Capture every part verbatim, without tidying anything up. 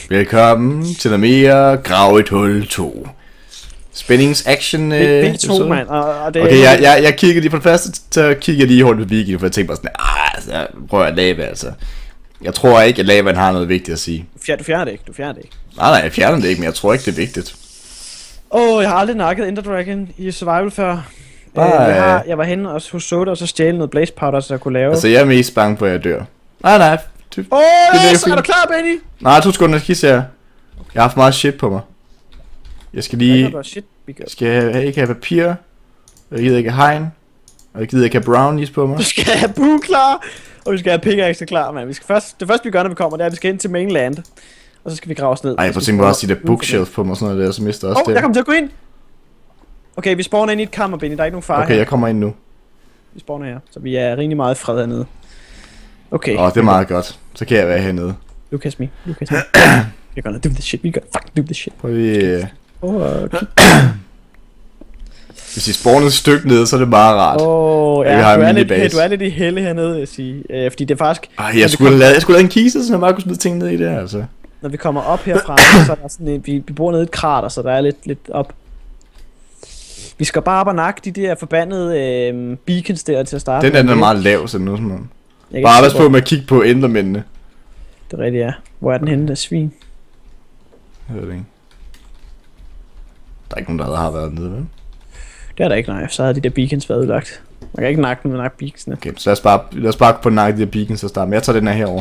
Velkommen til noget mere Grav et hul to. Spændings-action øh, B to, mand. Og det okay, jeg, jeg, jeg kigger lige på det første, så kigger jeg lige hurtigt på Viking, for jeg tænker bare sådan, ah, altså, prøv at lave, altså. Jeg tror ikke, at lavaen har noget vigtigt at sige. Du fjerner det ikke, du fjerner det ikke. Nej, nej, jeg fjerner det ikke, men jeg tror ikke, det er vigtigt. Åh, oh, jeg har aldrig nakket Ender Dragon i Survival før. Bare, uh, jeg, har, jeg var henne også hos Soda, og så stjæle noget blaze powder, så jeg kunne lave. Altså, jeg er mest bange på, at jeg dør. Nej, nej. Åh, oh, så er du klar, Benny? Nej, to sekunder, jeg ser. Jeg har haft meget shit på mig. Jeg skal lige... Shit, skal jeg ikke have papir. Jeg gider ikke have hegn. Og jeg gider ikke have brownies på mig. Du skal have boo klar. Og vi skal have pickaxe klar, mand. Vi skal først, det første vi gør, når vi kommer, det er, at vi skal ind til mainland. Og så skal vi grave os ned. Ej, jeg får tænkt på også de der bookshelf på mig og sådan noget der, så mister også oh, det. Åh, jeg kommer til at gå ind. Okay, vi spawner ind i et kammer, Benny. Der er ikke nogen fare Okay, her. Jeg kommer ind nu. Vi spawner her, så vi er rimelig meget fred hernede. Okay. Åh, oh, det er meget godt. Så kan jeg være hernede. Lucas me, Lucas me. We're gonna do this shit, we gonna fucking do this shit. Prøv lige... Oh, okay. Hvis I spawner et stykke ned, så er det meget rart. Åh, oh, ja, du er, lidt, du er lidt i helle hernede, vil jeg sige. Øh, fordi det er faktisk... Ej, jeg skulle have lavet, jeg skulle lave en kiste, så jeg bare kunne smide ting ned i det her, altså. Når vi kommer op herfra, så er der sådan en... Vi, vi bor nede i et krater, så der er lidt, lidt op. Vi skal bare op og nakke de der forbandede øh, beacons der til at starte. Den der, den er meget lav, så noget som noget. Bare pas på med at kigge på endermændene. Det er rigtigt, ja. Hvor er den henne, der svin? Jeg ved det ikke. Der er ikke nogen, der har været nede, vel? Det er der ikke, nej. Så havde de der beacons været udlagt. Man kan ikke nakke dem, men nakke beaconsene. Okay, så lad os bare, lad os bare på nakke de der beacons og starte. Men jeg tager den her herover.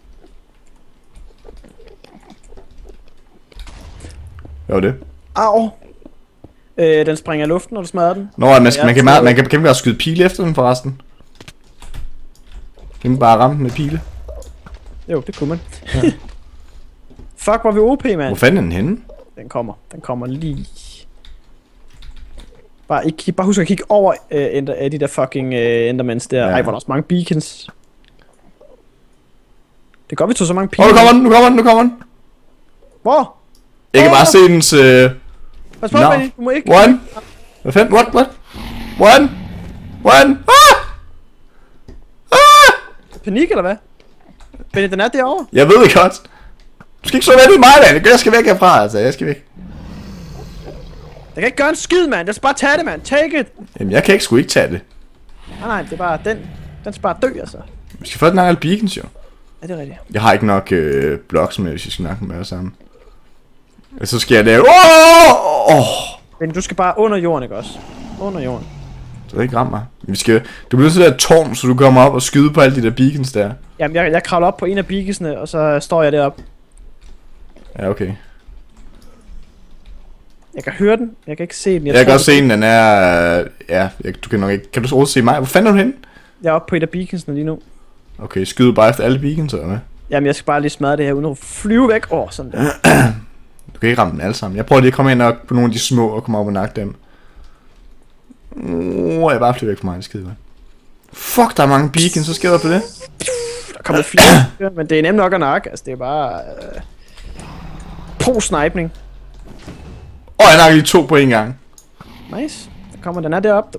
Hvad var det? Au! Øh, den springer i luften, når du smadrer den. Nå, man, man, kan, man, man kan kæmpe og skyde pile efter den forresten. Kan man bare ramme med pile? Jo, det kunne man. Ja. Fuck, hvor vi O P, mand. Hvor fanden er den henne? Den kommer. Den kommer lige... Bare, ikke, bare husk at kigge over øh, ender, de der fucking øh, endermans der. Ja. Ej, hvor der også mange beacons. Det er godt, vi tog så mange pile. Åh, oh, nu kommer den, nu kommer den, nu kommer den. Hvor? Jeg kan oh. bare se dens... Øh... Pas på, no. Benny, du må ikke... One! Hvad fanden? What? What? One! One! Ah! Ah! Panik, eller hvad? Benny, den er derovre. Jeg ved det godt. Du skal ikke så væk i mig, mand. Jeg skal væk herfra, altså. Jeg skal væk. Jeg kan ikke gøre en skid, mand. Jeg skal bare tage det, mand. Take it. Jamen, jeg kan ikke sgu ikke tage det. Nej, nej, det er bare den. Den skal bare dø, altså. Vi skal få den alle beacons, jo. Ja, det er rigtigt. Jeg har ikke nok øh, blocks med, hvis jeg skal snakke med jer sammen. Og så skal jeg lave... Åh! Oh! Men du skal bare under jorden, ikke også? Under jorden. Du vil ikke ramme mig. Vi skal... Du bliver sådan der tårn, så du kommer op og skyder på alle de der beacons der. Jamen, jeg, jeg kravler op på en af beaconsene, og så står jeg deroppe. Ja, okay. Jeg kan høre den, jeg kan ikke se den. Jeg, jeg kan også se den, den er... Ja, jeg, du kan nok ikke... Kan du også se mig? Hvor fanden er du henne? Jeg er oppe på et af beaconsene lige nu. Okay, skyder bare efter alle beacons, eller hvad? Jamen, jeg skal bare lige smadre det her, uden at flyve væk. Åh, oh, sådan der. Du kan ikke ramme dem alle sammen. Jeg prøver lige at komme ind og på nogle af de små og komme op og nakke dem. Åh, oh, jeg bare flyver væk fra mig, det skide godt. Fuck, der er mange beacons, så sker der på det. Der kommer flere, men det er nemt nok at nakke. Altså, det er bare... Øh... Pro-snipning. Åh, oh, jeg nakker lige to på en gang. Nice. Der kommer den er deroppe.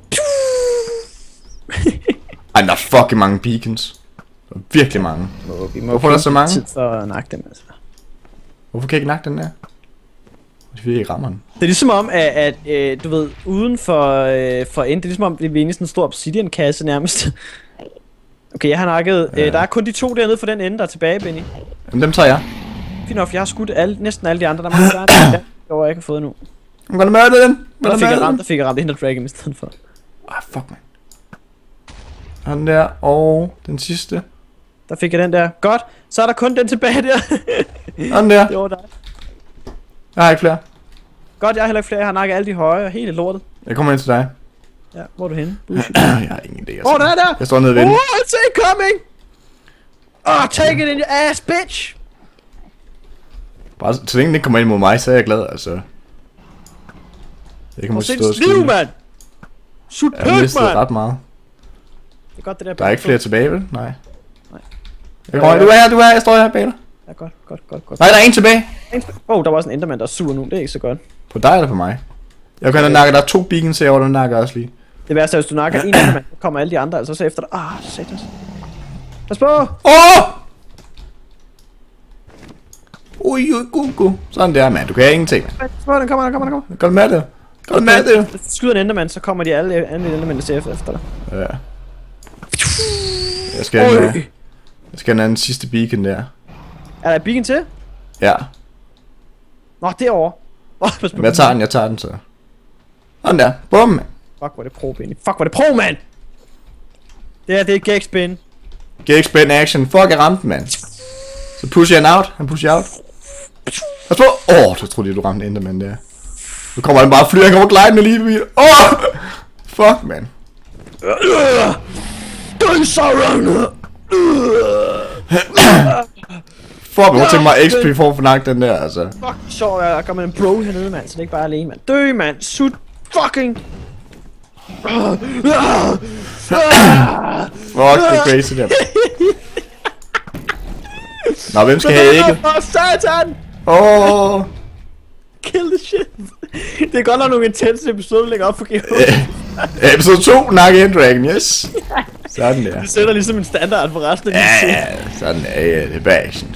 Ej, der er fucking mange beacons. Der er virkelig mange. Må, vi må Hvorfor er der så mange? Tid for at nakke dem, altså. Hvorfor kan jeg ikke nakke den der? Det er fordi, jeg ikke rammer den. Det er ligesom om, at, at øh, du ved, uden for, øh, for end, det er ligesom om, vi er inde i sådan en stor obsidian-kasse nærmest. Okay, jeg har nakket. Ja. Øh, der er kun de to dernede for den ende, der er tilbage, Benny. Jamen, dem tager jeg. Fint nok, jeg har skudt alle, næsten alle de andre, der er mange der, der jeg ikke har fået nu. I'm gonna murder den. Der fik jeg ramt, der fik jeg ramt Ender Dragon i stedet for. Ah, fuck, man. Den der, og den sidste. Der fik jeg den der. Godt, så er der kun den tilbage der. Den der. Det var dig. Jeg har ikke flere. Godt, jeg har heller ikke flere. Jeg har nakket alle de høje og helt lortet. Jeg kommer ind til dig. Ja, hvor er du henne? Jeg har ingen idé. Åh, oh, den er der! Jeg står nede ved den. Oh, it's incoming! Oh, take it in your ass, bitch! Bare så længe den kommer ind mod mig, så er jeg glad, altså. Jeg kan måske stå og skyde. Liv, mand! Shoot pøk, mand! Jeg mistede man! ret meget. Det er godt, det der. Der er ikke flere tilbage, vel? Nej. Nej. Jeg kommer, du er her, du er her, jeg står her bag dig. Ja, godt, godt, godt, godt. Nej, der er en tilbage. Åh, oh, der var også en enderman, der er sur nu. Det er ikke så godt. På dig eller på mig? Jeg kan nakke, der er to beacons herovre, der nakker også lige. Det værste er, hvis du nakker en enderman, så kommer alle de andre altså så efter dig. Ah, satans. Pas på! Åh! Ui, ui, gu, gu. Sådan der, mand. Du kan have ingenting, mand. Hvor den kommer, der kommer, der kommer. Gør du med det? Gør du med det? Hvis du skyder en endermand, så kommer de alle andre endermænd til efter dig. Ja. Jeg skal have en, jeg skal have en sidste beacon der. Er der et beacon til? Ja. Nå, derovre. Oh, Men jeg tager den, jeg tager den så. Sådan der. Bum, mand. Fuck, hvor er det pro, Benny. Fuck, hvor er det pro, mand! Det her, det er gag spin. Gag spin action. Fuck, jeg ramte den, mand. Så pusher jeg out. Han pusher out. Pas på. Åh, oh, så troede jeg, du ramte Enderman der. Nu kommer han bare flyver. Han kommer glidende lige forbi. Åh! Oh! Fuck, man. Død Sauron! Fuck, jeg tænker mig X P for at få nok den der, altså. Fuck, så jeg kommer en bro hernede, mand. Så det er ikke bare alene, mand. Dø, mand. Sut fucking... Fuck, det er crazy der. Nå, hvem skal have ikke? Åh, satan! Åh! Oh. Kill the shit. Det er godt nok nogle intense episoder, vi lægger op for G H. Episode to, Nakke and Dragon, yes. Sådan der. Det sætter ligesom en standard for resten af ja, ja, sådan der, ja, det er bare action.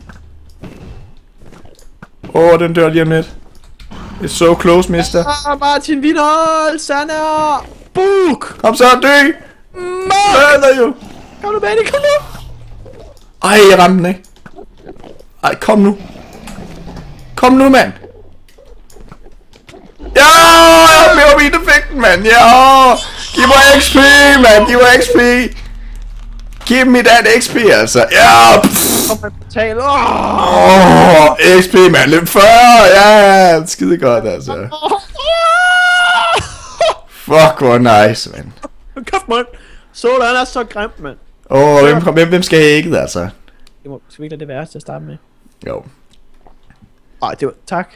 Åh, oh, den dør lige om lidt. It's so close, mister. Ah, Martin Windhold, Sander! Book! Kom så, dø! Mad jo! Kom nu, Benny, kom nu! Ej, jeg ramte den ikke. Ej, kom nu. Kom nu, mand. Ja, jeg er min effekten, mand. Ja, giv mig X P, mand. Giv mig X P. Giv mig den X P, altså. Ja. Kom på portal. Åh, oh, X P, mand. Løb fyrre. Ja, skide godt, altså. Fuck, hvor nice, mand. Kæft, mand. Sola, han er så grimt, mand. Åh, oh, hvem, hvem, hvem skal have ægget, altså? Det må virkelig det værste til at starte med. Jo. Ej, det var... Tak.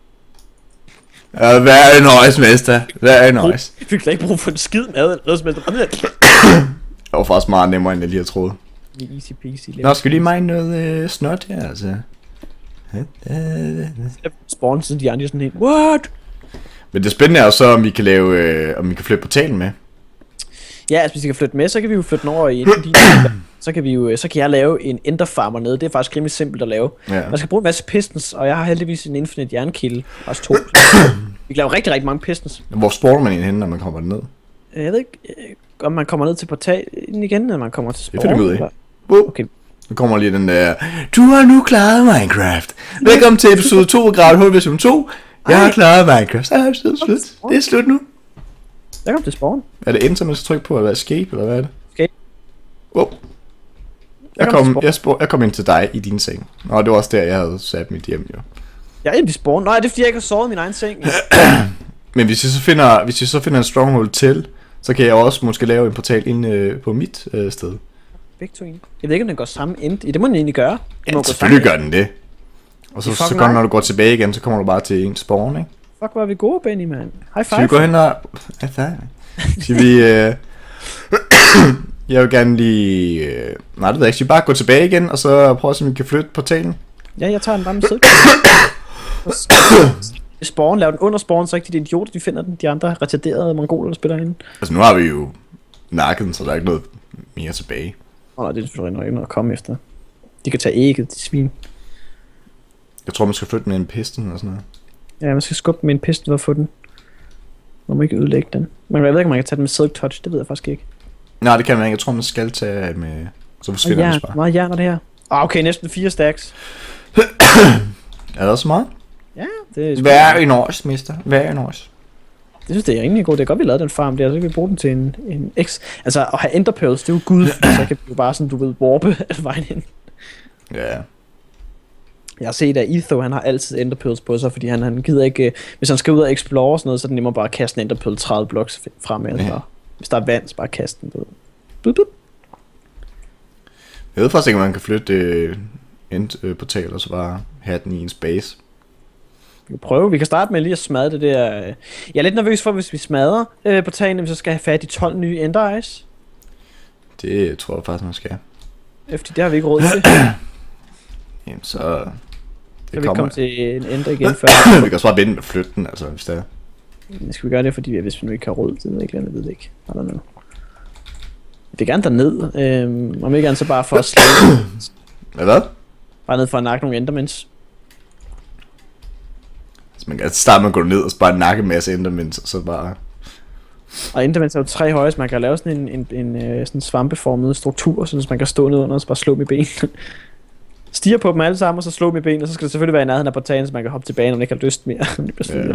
Ja, very nice, mester. Very nice. Jeg fik slet ikke brug for en skid mad eller noget som helst. Det var faktisk meget nemmere, end jeg lige havde troet. Easy peasy. Nå, skal vi lige mine noget øh, snot her, altså? Spawn siden de andre sådan helt, what? Men det spændende er jo så, om vi kan lave, øh, om vi kan flytte portalen med. Ja, altså hvis vi kan flytte med, så kan vi jo flytte den over i en så kan vi jo, så kan jeg lave en enderfarmer nede. Det er faktisk rimelig simpelt at lave. Ja. Man skal bruge en masse pistons, og jeg har heldigvis en infinite jernkilde. Også to. Vi kan lave rigtig, rigtig mange pistons. Hvor spawner man en henne, når man kommer derned? Jeg ved ikke, om man kommer ned til portalen igen, når man kommer til spawn. Det finder vi ud af. Okay. Nu kommer lige den der. Du har nu klaret Minecraft. Velkommen til episode to af Gravet Hul version to. Jeg har klaret Minecraft. Så er det slut. Det er slut nu. Jeg kom til spawn. Er det enter, man skal trykke på, eller escape, eller hvad er det? Escape. Wow. Jeg kom, jeg, spor, jeg kom ind til dig i din seng. Nå, det var også der, jeg havde sat mit hjem, jo. Jeg er inde i spawn. Nej, det er fordi, jeg ikke har sovet i min egen seng. Men hvis jeg så finder, hvis jeg så finder en stronghold til, så kan jeg også måske lave en portal inde øh, på mit øh, sted. Begge to egentlig. Jeg ved ikke, om den går samme end. Det må den egentlig gøre. Den ja, selvfølgelig gør den det. Og så, så går, når du går tilbage igen, så kommer du bare til en spawn, ikke? Fuck, hvor er vi gode, Benny, man. High five. Skal vi gå hen og... Ja, skal vi... Øh... Jeg vil gerne lige... Øh... Nej, det ved jeg ikke. Skal vi bare gå tilbage igen, og så prøve at se, om vi kan flytte portalen? Ja, jeg tager den bare med side. Spawn, lav den under spawn, så ikke de idioter, de finder den. De andre retarderede mongoler, der spiller hende. Altså, nu har vi jo nakket den, så der er ikke noget mere tilbage. Åh, oh, det er selvfølgelig ikke noget at komme efter. De kan tage ægget, de svin. Jeg tror, man skal flytte med en piston og sådan noget. Ja, man skal skubbe med en piston for at få den. Man må ikke ødelægge den. Men jeg ved ikke, om man kan tage den med silk touch, det ved jeg faktisk ikke. Nej, det kan man ikke. Jeg tror, man skal tage med... Så forsvinder ja, den bare. Meget hjerner det her. Ah, okay, næsten fire stacks. Er der så meget? Ja, det er... Very nice, mister. Very nice. Jeg synes, det er rimelig godt. Det er godt, vi lavede den farm der, så kan vi bruge den til en, en X. Altså, at have enderpearls, det er jo gud, så kan vi jo bare sådan, du ved, warpe alle vejen ind. Ja. Jeg har set, at Etho, han har altid enderpearls på sig, fordi han, han gider ikke... Hvis han skal ud og explore og sådan noget, så er det nemmere bare at kaste en enderpearl tredive blocks fremad. Ja. Hvis der er vand, så bare kaste den. Bup, bup. Jeg ved faktisk ikke, om man kan flytte øh, endportal og så bare have den i en space. Vi kan prøve. Vi kan starte med lige at smadre det der... Jeg er lidt nervøs for, hvis vi smadrer øh, portalen, så skal have fat i tolv nye ender eyes. Det tror jeg faktisk, man skal. Efter det har vi ikke råd til. Jamen så... Det kan vi ikke komme til en ender igen før? Vi kan også bare vente med at flytte den, altså hvis det er. Men skal vi gøre det, fordi hvis vi nu ikke har råd til det, ikke, jeg ved det ikke. I don't know. Det er gerne derned, øhm, om ikke andet så bare for at slå. Hvad? Bare ned for at nakke nogle endermans. man kan starte med at gå ned og så bare nakke en masse endermans, og så bare... Og endermans er jo tre høje, så man kan lave sådan en, en, en, en sådan svampeformet struktur, så man kan stå ned under og så bare slå med ben. Stiger på dem alle sammen, og så slå med ben, og så skal det selvfølgelig være i nærheden af portalen, så man kan hoppe tilbage, når man ikke har lyst mere. Det yeah.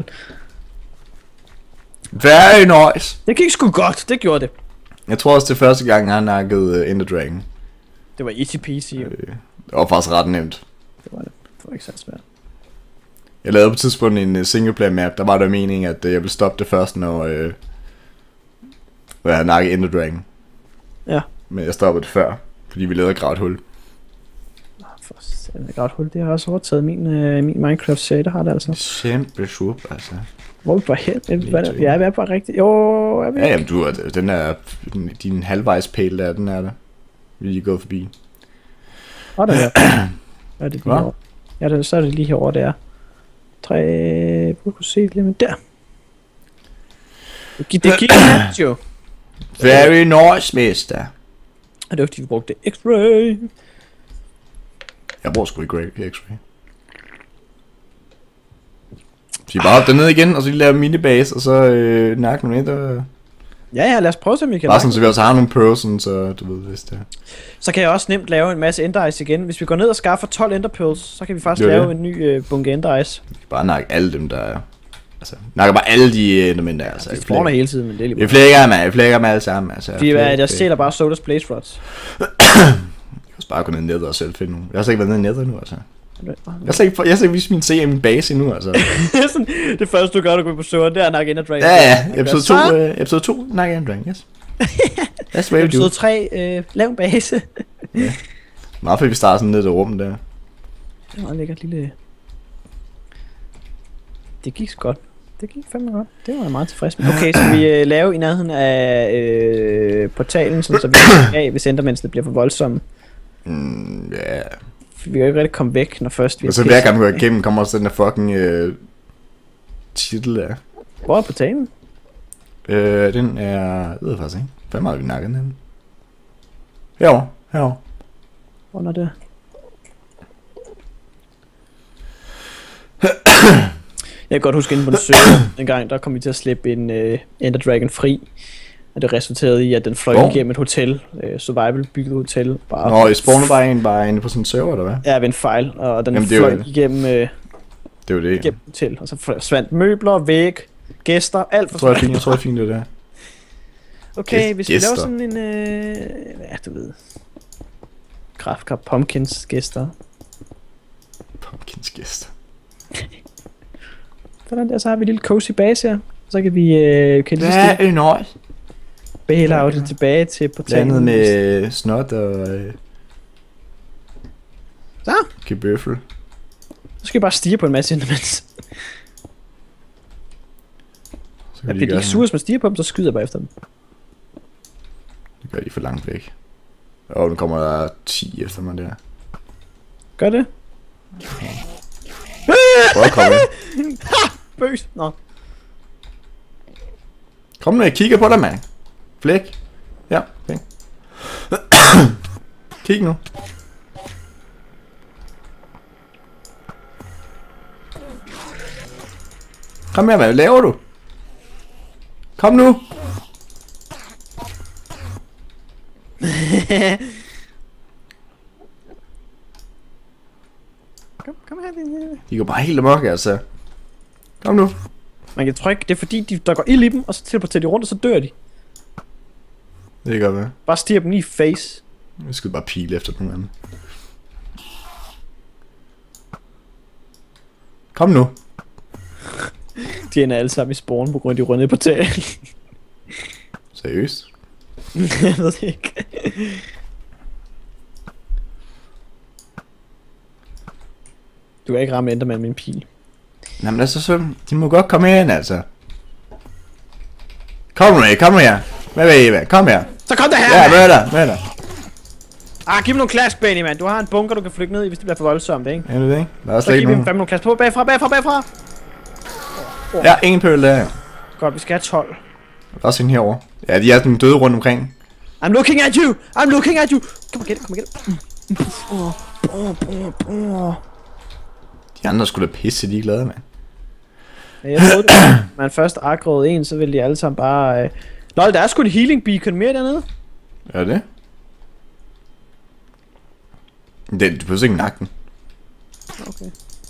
Very nice. Det gik sgu godt, det gjorde det. Jeg tror også, det første gang, han nakkede uh, Ender Dragon. Det var easy peasy. Øh, det var faktisk ret nemt. Det var det. Det var ikke så svært. Jeg lavede på et tidspunkt en uh, singleplayer map, der var der meningen, at uh, jeg ville stoppe det først, når, uh, når jeg havde nakket Ender Dragon. Ja. Men jeg stoppede det før, fordi vi lavede et gravet hul. For et gravet hul, det har også overtaget min, uh, min Minecraft-serie, der har det altså. Kæmpe sup, altså. Hvor er vi bare hen? Ja, vi er bare rigtigt. Jo, er vi ja, jamen, du er, den er, din halvvejs pæl der, den er der. Vi er lige gået forbi. Åh, der er er det lige over. Ja, det, så er det lige herovre, der. Tre... Du kunne se det lige med der. Det gik, det gik jo. Very nice, mister. Og det var fordi, vi brugte X-ray. Jeg bruger sgu ikke X-ray. Så I bare op dernede igen, og så lige lave minibase, og så øh, nakke nogle ender. Ja, ja, lad os prøve, så vi kan bare sådan, så vi også har nogle person, så du ved, hvis det er. Så kan jeg også nemt lave en masse ender ice igen. Hvis vi går ned og skaffer tolv ender pearls, så kan vi faktisk lave det. en ny øh, bunke ender ice. Vi kan bare nakke alle dem, der er. Altså, nakker bare alle de endermænd der. Altså, de spawner hele tiden, men det er lige bare. Vi flækker dem, vi flækker dem alle sammen. Altså, de er, jeg stjæler bare Sodas Blaze Rods. Jeg kan bare gå ned i nether og selv finde nogle. Jeg har slet ikke været ned i nether nu, altså. Jeg har slet ikke, jeg har slet ikke vist min C af min base endnu, altså. Sådan, det første du gør, du går på serveren, det er nakke Ender Dragon. Ja, ja, episode to, uh, episode to, nakke Ender Dragon, yes. That's way episode tre, øh, lav en base. Ja. Meget fedt, vi starter sådan ned i det rum der. Det er meget lækkert lille... Det gik så godt. Det gik fandme godt. Det var jeg meget tilfreds med. Okay, så vi øh, laver i nærheden af øh, portalen, sådan, så vi kan af, hvis endermændene bliver for voldsomme. Mm, ja... Yeah. Vi kan jo ikke rigtig komme væk, når først vi... Og så hver gang vi går igennem, kommer også den der fucking øh, titel der. Hvor er portalen? Øh, den er... Jeg ved faktisk ikke. Hvad meget vi nakker den? Herovre, herovre. Hvor er det? Jeg kan godt huske inden på den server, dengang der kom vi til at slippe en uh, Ender Dragon fri. Og det resulterede i, at den fløj igennem et hotel, uh, survival bygget hotel. Bare Nå, I spawner bare en bare inde på sådan en server, eller hvad? Ja, ved en fejl, og den Jamen, fløj igennem, uh, det var det. igennem hotel. Og så forsvandt møbler, væg, gæster, alt for Jeg tror, jeg, jeg tror, jeg fint det der. Okay, Gæst, hvis vi laver sådan en, uh, ja, du ved, Kraftkar Pumpkins gæster. Pumpkins gæster. Sådan der, så har vi en lille cozy base her. Så kan vi øh, kan lige ja, enormt. Bailoutet tilbage til portalen. Blandet med snot og øh, så gebøffel. Så skal vi bare stige på en masse endermans. Ja, fordi de ikke sure, hvis man stiger på dem, så skyder jeg bare efter dem. Det gør de for langt væk. Og nu kommer der ti efter mig der. Gør det? Prøv at komme. Bøs. Nå. Kom nu, jeg kigger på dig, mand. Flæk. Ja, okay. Kig nu. Kom her, hvad laver du? Kom nu. Kom, kom her, din... De går bare helt amok, altså. Kom nu. Man kan trykke, det er fordi, de, der går ild i dem, og så teleporterer de rundt, og så dør de. Det kan godt være. Bare stiger dem lige i face. Jeg skal bare pile efter den anden. Kom nu. De ender alle sammen i spawn på grund af de runde på taget. Seriøst? Jeg ved det ikke. Du kan ikke ramme Enderman med en pil. Jamen altså, så, de må godt komme ind, altså. Kom nu, kom nu her. Hvad vil I, hvad? Kom her. Så kom der her, ja, med dig, med dig. Ah, giv mig nogle klask, Benny, mand. Du har en bunker, du kan flygte ned i, hvis det bliver for voldsomt, ikke? Ja, det er det, ikke? Der er så giv dem nogle klask på. Bagfra, bagfra, bagfra. Oh. Ja, ingen pøl der. Godt, vi skal have tolv. Der er også en herovre. Ja, de er sådan døde rundt omkring. I'm looking at you! I'm looking at you! Kom og gæt det, kom og gæt det. De andre skulle da pisse, de er glade, mand. Jeg troede, at man først aggroede en, så ville de alle sammen bare... Øh... Lol, der er sgu en healing beacon mere dernede. Er det? Den, du behøver ikke nakke den. Okay.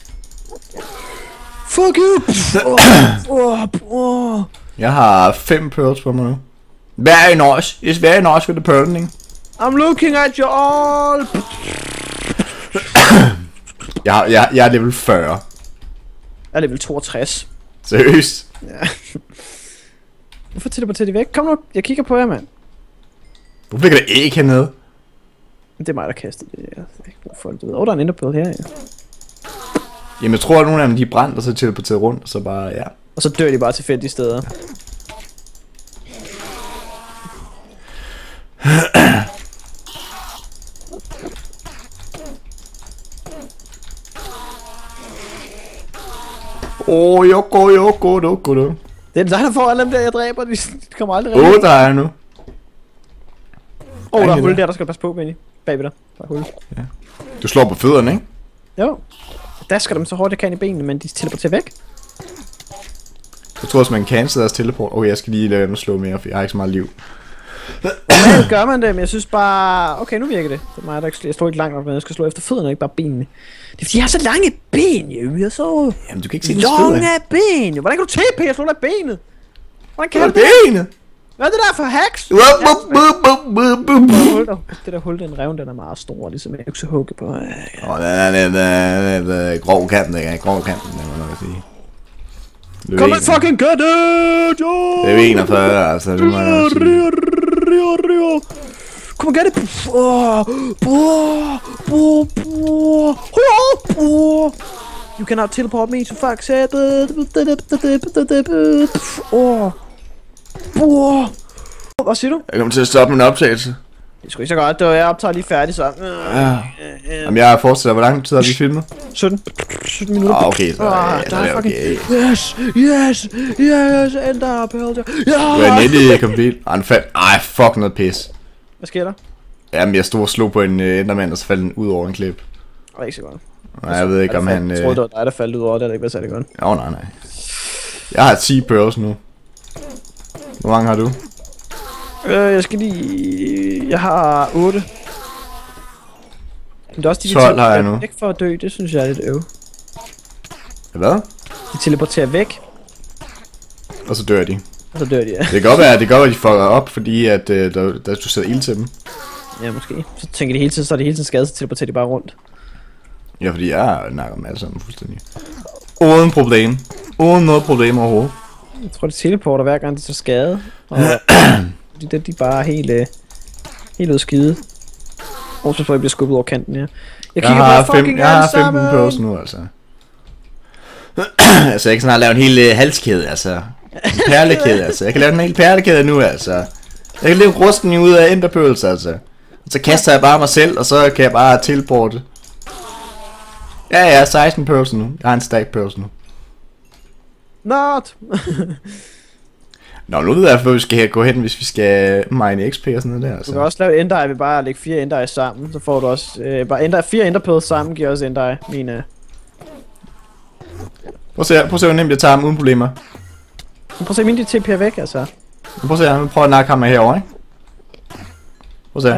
Fuck you! oh, oh, oh. Jeg har fem pearls på mig nu. Very nice. It's very nice with the pearling. I'm looking at you all! jeg, jeg, jeg er level fyrre. Jeg er level toogtres. Seriøst? Ja. Hvorfor teleporterer de væk? Kom nu, jeg kigger på jer, mand. Hvorfor ligger der æg hernede? Det er mig, der kastede det. Jeg har ikke brug for det. Åh, oh, der er en enderpearl her, ja. Jamen, jeg tror, at nogle af dem de er brændt, og så teleporteret rundt, og så bare, ja. Og så dør de bare tilfældige steder. Åh, oh, joko, joko, joko, joko. Det er dig, der får alle dem der, jeg dræber. De kommer aldrig Åh, oh, der er nu. Åh, oh, der er hul der, der skal passe på, Benny. Bagved dig. Der er hul. Ja. Du slår på fødderne, ikke? Jo. Der skal dem så hårdt, jeg kan i benene, men de teleporterer væk. Jeg tror også, man cancel deres teleport. Okay, jeg skal lige lade dem slå mere, for jeg har ikke så meget liv. Normalt gør man det, men jeg synes bare... Okay, nu virker det. Det er mig, der ikke... Jeg slår ikke langt nok, men jeg skal slå efter fødderne, ikke bare benene. Det er fordi, jeg har så lange ben, jo. Jeg er så... Jamen, du kan ikke se lange ben, jo. Hvordan kan du T P? Jeg slår dig benet. Hvordan kan du det? Benet? Hvad er det der for hacks? Det der hul, den revn, den er meget stor, ligesom jeg ikke hugge på. Åh, den er lidt grov kanten, ikke? Grov kanten, det må nok sige. Kom and fucking get it, jo! Det er enogfyrre, altså, det må jeg sige. Kom and get it! Åh, åh, åh, åh. You cannot teleport me to fuck set. Åh. Åh. Hvad siger du? Jeg kommer til at stoppe min optagelse. Det er sgu ikke så godt, det var jeg optager lige færdig så. Ja. Jamen jeg fortsætter, hvor lang tid har vi filmet? sytten. sytten minutter. Ah, okay, så ah, ja, er det okay. Yes, yes, yes, ender pearl. Ja. Du er netlig komplet. Ej, den faldt. Ej, fuck noget pis. Hvad sker der? Jamen jeg stod og slog på en uh, endermand, og så faldt den ud over en klip. Det er ikke så godt. Nej, jeg ved ikke om han... Jeg troede, det var dig, der faldt ud over, det havde ikke været særlig godt. Åh, oh, nej, nej. Jeg har ti pearls nu. Hvor mange har du? Øh, jeg skal lige... Jeg har otte. Men det er også de, de tolv har jeg nu. Væk for at dø, det synes jeg er lidt øv. Hvad? De teleporterer væk. Og så dør de. Og så dør de, ja. Det kan godt være, det kan godt være, at de fucker op, fordi at, uh, der, der, du sætter ild til dem. Ja, måske. Så tænker de hele tiden, så er de hele tiden skadet, så teleporterer de bare rundt. Ja, fordi jeg snakker med alle sammen fuldstændig. Uden problem. Uden noget problem overhovedet. Jeg tror, det teleporter hver gang, de tager skade. Og de der, de er bare helt, uh, helt ud skide. Og så får jeg bliver skubbet over kanten, ja. Jeg, jeg har, fem, jeg har femten pearls nu, altså. Altså, jeg kan snart lave en hel uh, halskæde, altså. En perlekæde, altså. Jeg kan lave en hel perlekæde nu, altså. Jeg kan lave rustning ud af enderpearls, altså. Så kaster jeg bare mig selv, og så kan jeg bare teleporte. Ja, jeg har seksten pearls nu. Jeg har en stack pearls nu. Not! Nå, nu ved jeg, hvor vi skal gå hen, hvis vi skal mine X P og sådan noget der. Altså. Du kan også lave ender ved bare at lægge fire ender sammen, så får du også... Øh, bare ender, fire enderpearls sammen giver også ender mine... Prøv at se, prøv at se, hvor nemt jeg tager ham uden problemer. Prøv at se, mine de T P'er væk, altså. Prøv at se, jeg prøver at nakke ham herovre, ikke? Prøv at se. Ja.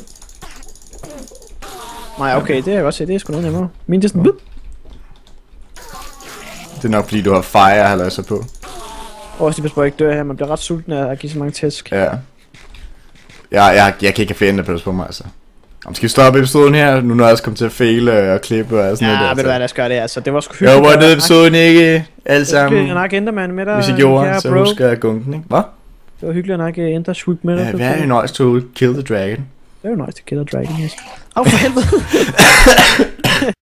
Nej, okay, det kan jeg godt se, det er sgu noget nemmere. Mine det er sådan... Ja. Det er nok fordi, du har fire haløjser på. Åh, oh, de passer på ikke dør her, man bliver ret sulten af at give så mange tæsk. Ja. Jeg, jeg, jeg kan ikke have flere enderpearls på mig, altså. Om skal vi stoppe episoden her, nu når jeg også kommer til at faile og klippe og sådan ja, noget der. Ja, ved du hvad, lad os gøre det, altså. Det var sgu hyggeligt. Jeg håber, at episoden ikke alle sammen. Jeg nok Enderman med dig. Hvis I gjorde, så husker jeg gunken, ikke? Hvad? Det var hyggeligt at nok Ender swoop med dig. Ja, very nice to kill the dragon. Very nice to kill the dragon, yes. Åh, for helvede!